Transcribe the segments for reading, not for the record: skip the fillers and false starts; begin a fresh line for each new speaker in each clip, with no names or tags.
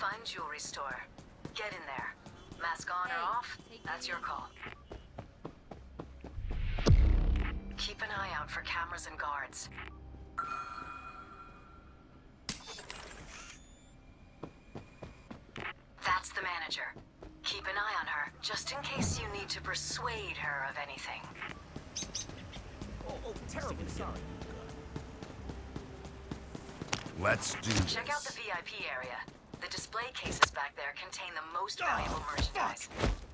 fine jewelry store. Get in there. Mask on or off, that's your call. Keep an eye out for cameras and guards. That's the manager. Keep an eye on her, just in case you need to persuade her of anything.
Oh, terribly sorry.
Let's do this.
Check out the VIP area. The display cases back there contain the most valuable merchandise.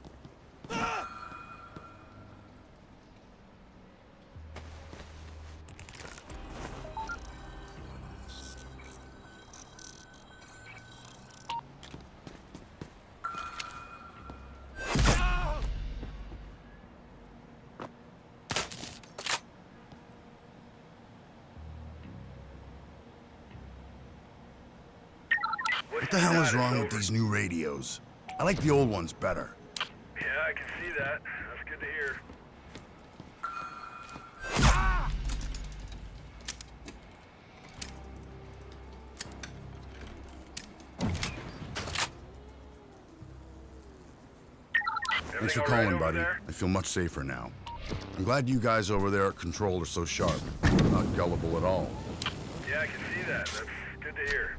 What the hell is wrong with these new radios? I like the old ones better.
Yeah, I can see that. That's good to hear.
Thanks for calling, buddy. I feel much safer now. I'm glad you guys over there at Control are so sharp. Not gullible at all.
Yeah, I can see that. That's good to hear.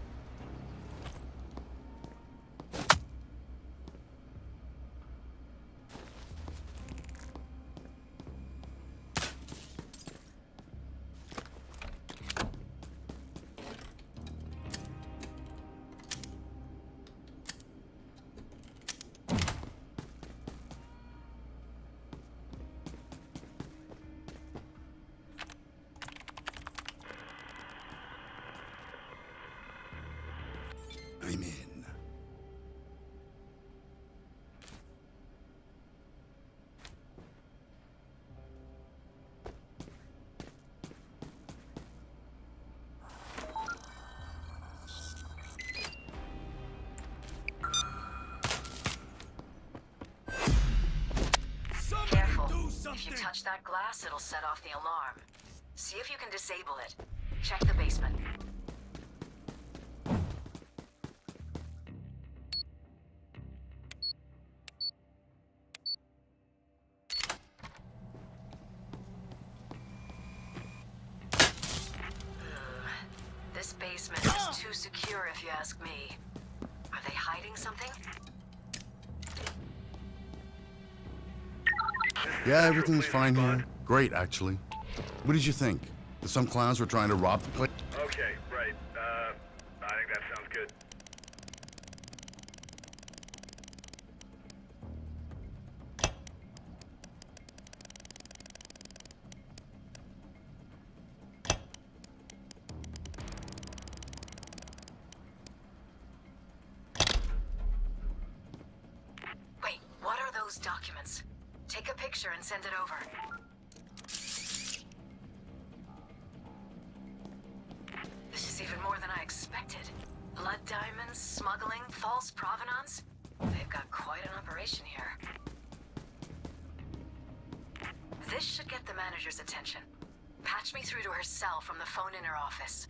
I'm in.
Careful. If you touch that glass, it'll set off the alarm. See if you can disable it. Check the basement. This basement is too secure if you ask me. Are they hiding something?
Yeah, everything's fine here. Great, actually. What did you think? That some clowns were trying to rob the place?
Okay, right. I think that sounds good.
Wait, what are those documents? Take a picture and send it over. This is even more than I expected. Blood diamonds, smuggling, false provenance. They've got quite an operation here. This should get the manager's attention. Patch me through to her cell from the phone in her office.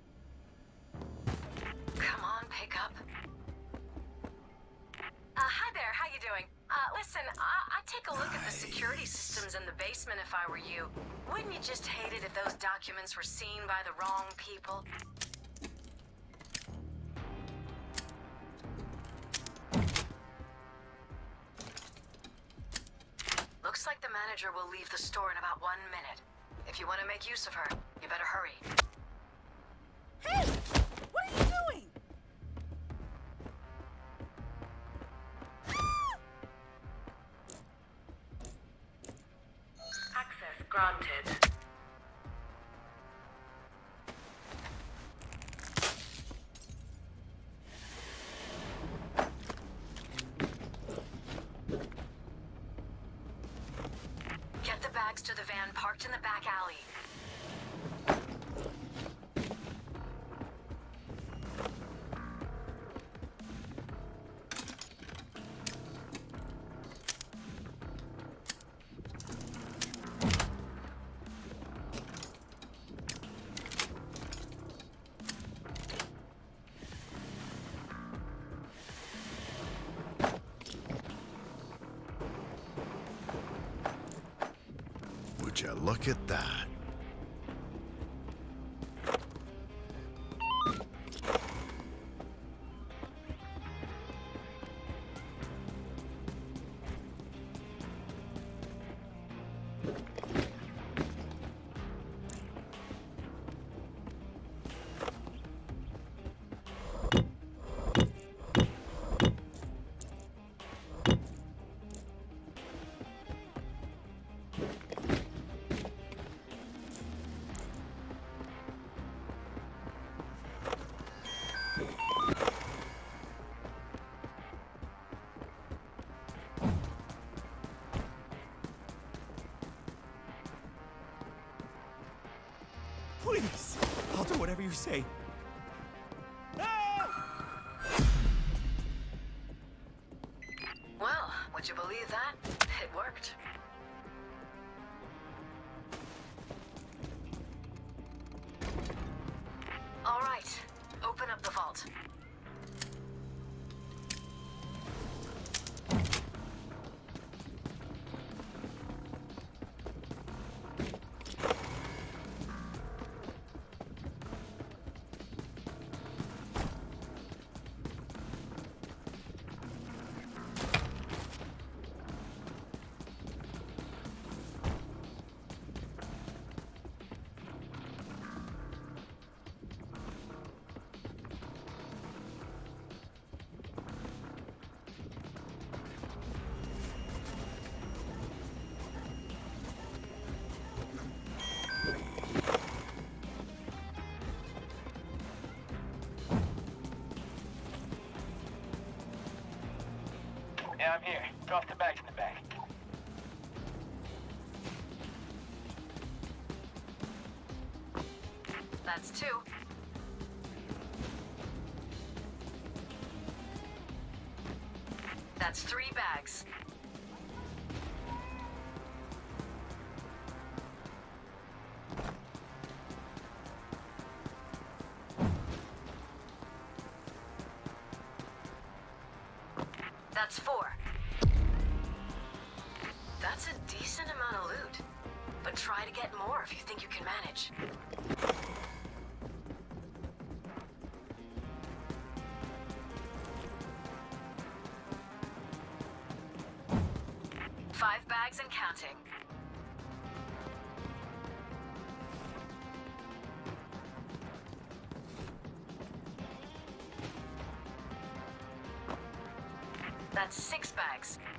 Come on, pick up. Hi there, how you doing? Listen, I'd take a look at the security systems in the basement if I were you. Wouldn't you just hate it if those documents were seen by the wrong people? Looks like the manager will leave the store in about 1 minute. If you want to make use of her, you better hurry.
Hey! What are you doing?
Access granted. Get the bags to the van parked in the back alley.
Look at that.
Please, I'll do whatever you say.
Well, would you believe that? It worked. All right, open up the vault.
Yeah, I'm here. Drop the bags in the back.
That's 2. That's 3 bags. That's 4. That's a decent amount of loot. But try to get more if you think you can manage. Five bags and counting. That's 6 bags.